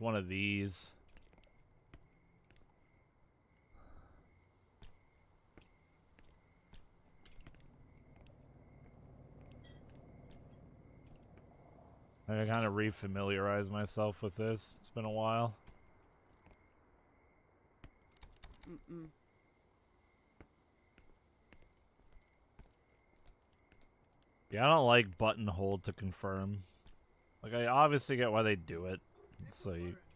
one of these. I kind of refamiliarize myself with this. It's been a while. Yeah, I don't like button hold to confirm. Like, I obviously get why they do it. So